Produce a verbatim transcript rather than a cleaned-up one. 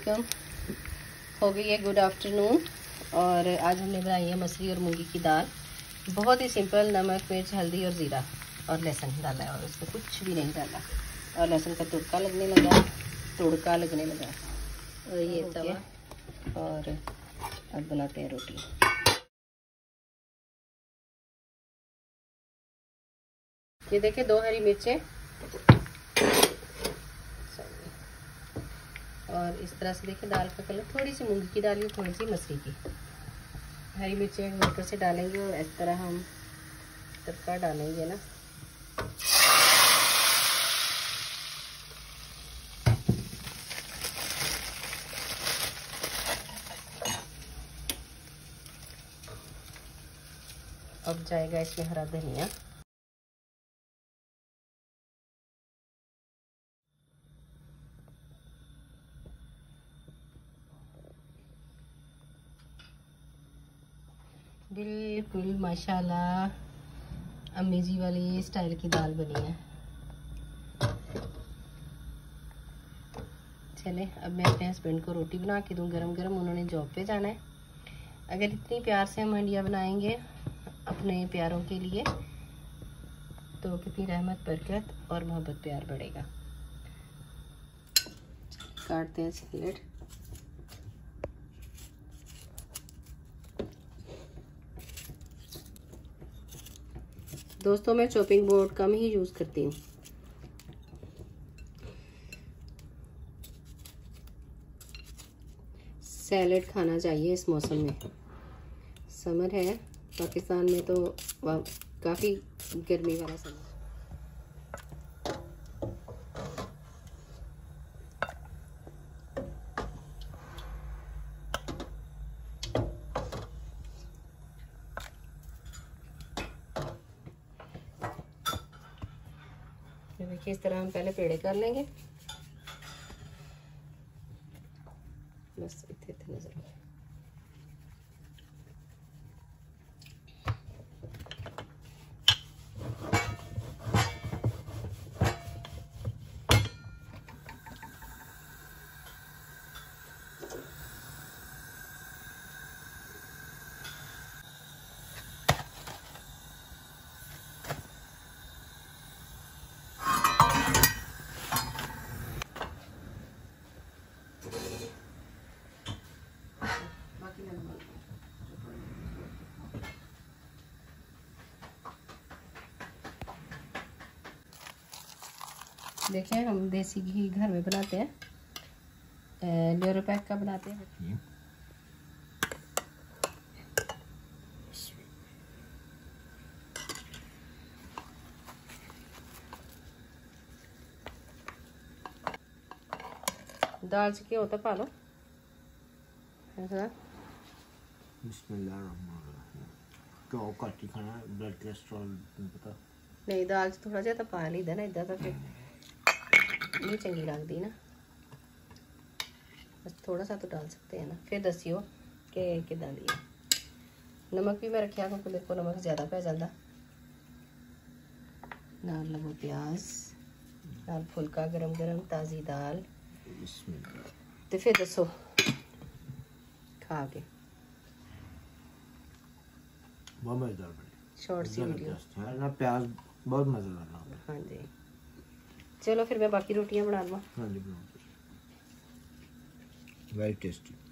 वालेकुम। हो गई है गुड आफ्टरनून। और आज हमने बनाई है मसूरी और मूंगी की दाल। बहुत ही सिंपल, नमक मिर्च हल्दी और ज़ीरा और लहसुन डाला है और उसमें कुछ भी नहीं डाला। और लहसुन का तुड़का लगने लगा तुड़का लगने लगा और ये तवा। और अब बनाते हैं रोटी। ये देखिए दो हरी मिर्चें और इस तरह से देखिए दाल का कलर, थोड़ी सी मूंगी की दाल की, थोड़ी सी मसूरी की। हरी मिर्चें ऊपर से डालेंगे और इस तरह हम तड़का डालेंगे ना। अब जाएगा इसमें हरा धनिया। बिल्कुल माशाल्लाह अम्मी जी वाली स्टाइल की दाल बनी है। चले अब मैं अपने हस्बैंड को रोटी बना के दूँ गरम गरम, उन्होंने जॉब पे जाना है। अगर इतनी प्यार से हम हंडिया बनाएंगे अपने प्यारों के लिए तो कितनी रहमत बरकत और मोहब्बत प्यार बढ़ेगा। काटते हैं सैलेड। दोस्तों मैं चॉपिंग बोर्ड कम ही यूज़ करती हूँ। सैलेड खाना चाहिए इस मौसम में। समर है पाकिस्तान में तो काफ़ी गर्मी वाला समर। देखिए इस तरह हम पहले पेड़े कर लेंगे। बस इतने इतने नजर आए। देखिए हम देसी घी घर में बनाते हैं, ल्यूरो पैक का बनाते हैं। दाल से क्या होता पा लो ऐसा। तो काटी खाना ब्लड कोलेस्ट्रॉल पता नहीं, दाल से थोड़ा ज्यादा पा ली ना, इधर तो फिर नहीं चंगी लगती ना। बस थोड़ा सा तो डाल सकते हैं ना। फिर दसियो कि किदा दी है। नमक भी मैं रखिया क्योंकि देखो नमक ज़्यादा पै जाता। नाल लगो प्याज, नाल फुलका गरम गरम ताज़ी दाल। तो फिर दसो खा के बहुत मज़ेदार बनी। शॉर्ट सी वीडियो ना, प्याज बहुत मज़ेदार। हाँ जी चलो फिर मैं बाकी रोटियां बना लूँ। हाँ जी, वेरी टेस्टी।